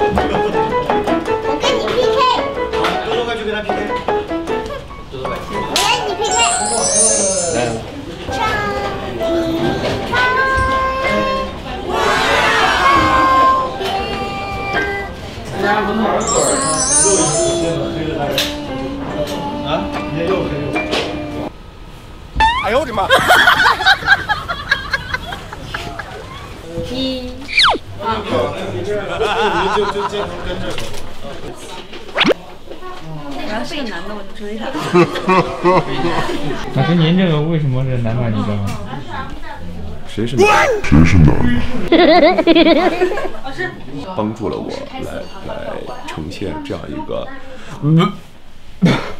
我跟你 PK。 多多快去跟他 PK。多多快。 我跟你 PK。 来。啊！你又黑又。哎呦我的妈！ 一。 就坚持跟着。 然后是个男的，我就追他。 老师，您这个为什么是男扮女装？ 谁是男？谁是男？帮助了我来呈现这样一个。